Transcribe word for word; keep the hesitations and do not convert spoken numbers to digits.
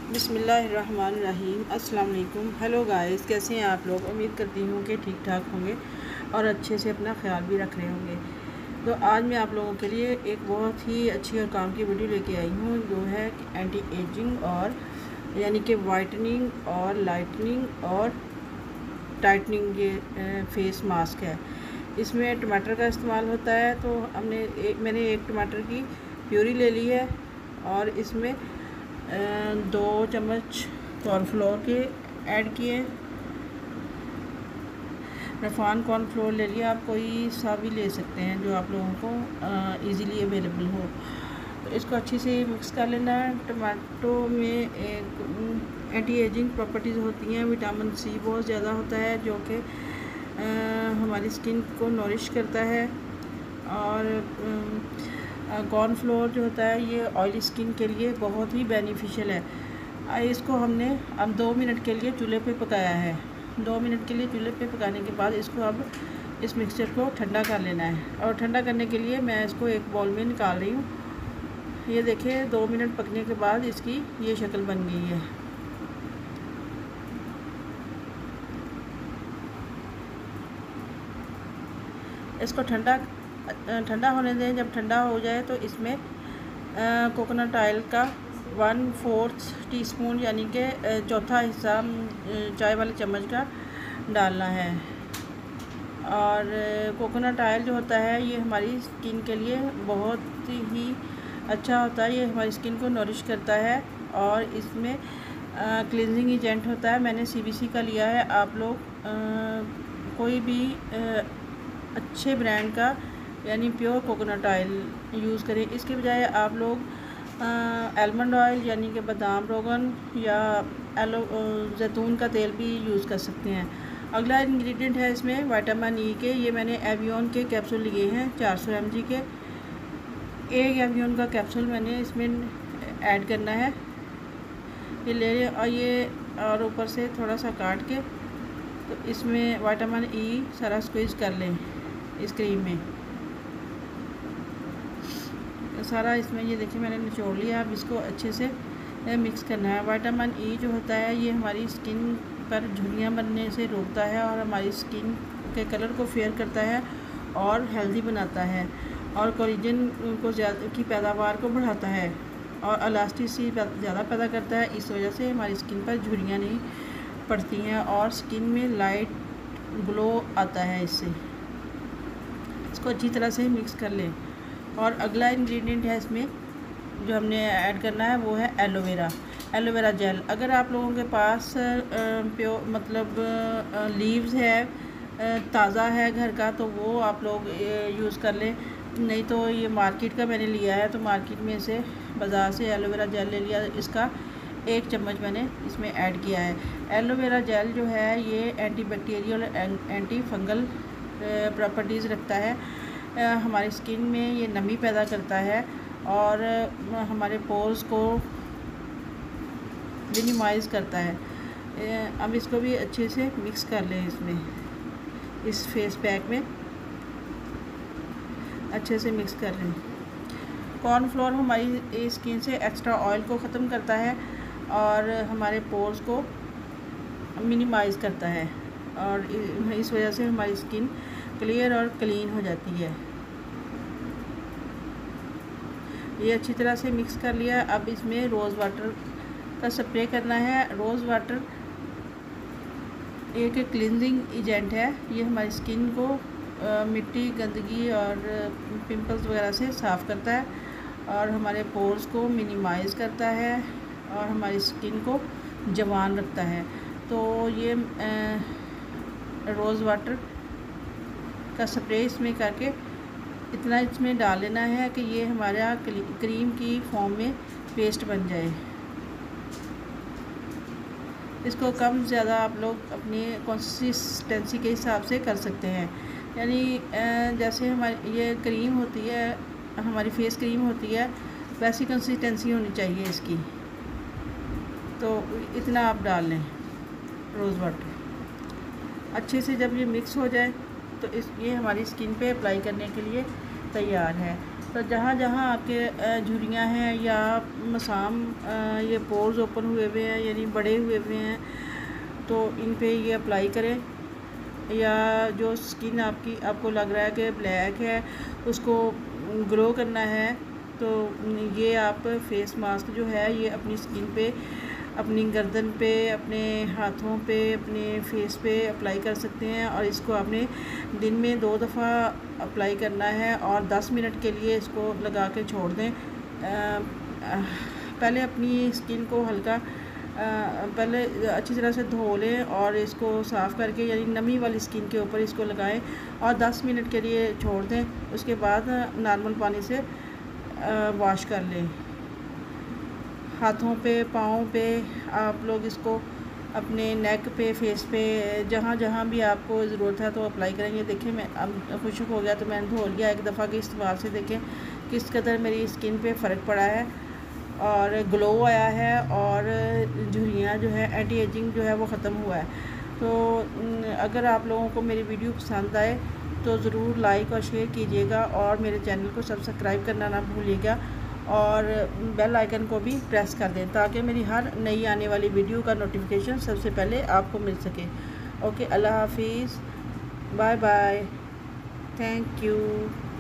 बिस्मिल्लाहिर्रहमानिर्रहीम। अस्सलाम वालेकुम। हेलो गाइस, कैसे हैं आप लोग? उम्मीद करती हूँ कि ठीक ठाक होंगे और अच्छे से अपना ख्याल भी रख रहे होंगे। तो आज मैं आप लोगों के लिए एक बहुत ही अच्छी और काम की वीडियो लेके आई हूँ, जो है एंटी एजिंग और यानी कि वाइटनिंग और लाइटनिंग और टाइटनिंग ये फेस मास्क है। इसमें टमाटर का इस्तेमाल होता है। तो हमने एक मैंने एक टमाटर की प्यूरी ले ली है और इसमें दो चम्मच कॉर्नफ्लोर के ऐड किए। रफान कॉर्नफ्लोर ले लिया, आप कोई सा भी ले सकते हैं जो आप लोगों को इजीली अवेलेबल हो। तो इसको अच्छी से मिक्स कर लेना है। टमाटो में एक एंटी एजिंग प्रॉपर्टीज़ होती हैं, विटामिन सी बहुत ज़्यादा होता है जो कि हमारी स्किन को नरिश करता है। और कॉर्नफ्लोर जो होता है ये ऑयली स्किन के लिए बहुत ही बेनिफिशियल है। इसको हमने अब दो मिनट के लिए चूल्हे पे पकाया है। दो मिनट के लिए चूल्हे पे पकाने के बाद इसको अब इस मिक्सचर को ठंडा कर लेना है। और ठंडा करने के लिए मैं इसको एक बाउल में निकाल रही हूँ। ये देखिए, दो मिनट पकने के बाद इसकी ये शक्ल बन गई है। इसको ठंडा ठंडा होने दें। जब ठंडा हो जाए तो इसमें कोकोनट ऑयल का वन फोर्थ टीस्पून यानी कि चौथा हिस्सा चाय वाले चम्मच का डालना है। और कोकोनट ऑयल जो होता है ये हमारी स्किन के लिए बहुत ही अच्छा होता है। ये हमारी स्किन को नरिश करता है और इसमें क्लींजिंग एजेंट होता है। मैंने सीबीसी का लिया है। आप लोग आ, कोई भी आ, अच्छे ब्रांड का यानी प्योर कोकोनट ऑयल यूज़ करें। इसके बजाय आप लोग आलमंड ऑयल यानी कि बादाम रोगन या एलो जैतून का तेल भी यूज़ कर सकते हैं। अगला इंग्रेडिएंट है इसमें विटामिन ई के। ये मैंने एवियन के कैप्सूल लिए हैं चार सौ एम जी के। एक एवियन का कैप्सूल मैंने इसमें ऐड करना है। ये ले और ये और ऊपर से थोड़ा सा काट के तो इसमें विटामिन ई सारा स्क्वीज़ कर लें इस क्रीम में सारा। इसमें ये देखिए मैंने निचोड़ लिया। अब इसको अच्छे से मिक्स करना है। विटामिन ई जो होता है ये हमारी स्किन पर झुर्रियाँ बनने से रोकता है और हमारी स्किन के कलर को फेयर करता है और हेल्दी बनाता है और कोलेजन को ज़्यादा की पैदावार को बढ़ाता है और इलास्टिसिटी ज़्यादा पैदा करता है। इस वजह से हमारी स्किन पर झुर्रियाँ नहीं पड़ती हैं और स्किन में लाइट ग्लो आता है इससे। इसको अच्छी तरह से मिक्स कर लें। और अगला इंग्रेडिएंट है इसमें जो हमने ऐड करना है वो है एलोवेरा एलोवेरा जेल। अगर आप लोगों के पास प्योर मतलब लीव्स है, ताज़ा है घर का, तो वो आप लोग यूज़ कर लें। नहीं तो ये मार्केट का मैंने लिया है, तो मार्केट में से बाज़ार से एलोवेरा जेल ले लिया। इसका एक चम्मच मैंने इसमें ऐड किया है। एलोवेरा जेल जो है ये anti bacterial anti fungal properties रखता है। हमारी स्किन में ये नमी पैदा करता है और हमारे पोर्स को मिनिमाइज़ करता है। अब इसको भी अच्छे से मिक्स कर लें। इसमें इस फेस पैक में अच्छे से मिक्स कर लें। कॉर्नफ्लोर हमारी स्किन से एक्स्ट्रा ऑयल को ख़त्म करता है और हमारे पोर्स को मिनिमाइज़ करता है और इस वजह से हमारी स्किन क्लियर और क्लीन हो जाती है। ये अच्छी तरह से मिक्स कर लिया। अब इसमें रोज़ वाटर का स्प्रे करना है। रोज़ वाटर एक क्लींजिंग एजेंट है। ये हमारी स्किन को आ, मिट्टी, गंदगी और पिंपल्स वगैरह से साफ़ करता है और हमारे पोर्स को मिनिमाइज़ करता है और हमारी स्किन को जवान रखता है। तो ये रोज़ वाटर का स्प्रे इसमें करके इतना इसमें डाल लेना है कि ये हमारा क्रीम की फॉर्म में पेस्ट बन जाए। इसको कम ज़्यादा आप लोग अपनी कंसिस्टेंसी के हिसाब से कर सकते हैं। यानी जैसे हमारी ये क्रीम होती है, हमारी फेस क्रीम होती है, वैसी कंसिस्टेंसी होनी चाहिए इसकी। तो इतना आप डाल लें रोज़ वाटर। अच्छे से जब ये मिक्स हो जाए तो इस ये हमारी स्किन पे अप्लाई करने के लिए तैयार है। तो जहाँ जहाँ आपके झुर्रियाँ हैं या मसाम ये पोर्स ओपन हुए हुए हैं यानी बड़े हुए हुए हैं तो इन पे ये अप्लाई करें। या जो स्किन आपकी आपको लग रहा है कि ब्लैक है उसको ग्लो करना है तो ये आप फेस मास्क जो है ये अपनी स्किन पे, अपनी गर्दन पे, अपने हाथों पे, अपने फेस पे अप्लाई कर सकते हैं। और इसको आपने दिन में दो दफ़ा अप्लाई करना है और दस मिनट के लिए इसको लगा के छोड़ दें। पहले अपनी स्किन को हल्का पहले अच्छी तरह से धो लें और इसको साफ़ करके यानी नमी वाली स्किन के ऊपर इसको लगाएं और दस मिनट के लिए छोड़ दें। उसके बाद नॉर्मल पानी से वॉश कर लें। हाथों पे, पाँव पे आप लोग इसको अपने नेक पे, फेस पे, जहाँ जहाँ भी आपको ज़रूरत है तो अप्लाई करेंगे। देखें मैं अब खुशक हो गया तो मैंने धो लिया एक दफ़ा के इस्तेमाल से। देखें किस कदर मेरी स्किन पे फ़र्क पड़ा है और ग्लो आया है और झुर्रियाँ जो है, एंटी एजिंग जो है वो ख़त्म हुआ है। तो अगर आप लोगों को मेरी वीडियो पसंद आए तो ज़रूर लाइक और शेयर कीजिएगा और मेरे चैनल को सब्सक्राइब करना ना भूलिएगा और बेल आइकन को भी प्रेस कर दें ताकि मेरी हर नई आने वाली वीडियो का नोटिफिकेशन सबसे पहले आपको मिल सके। ओके, अल्लाह हाफिज़, बाय बाय, थैंक यू।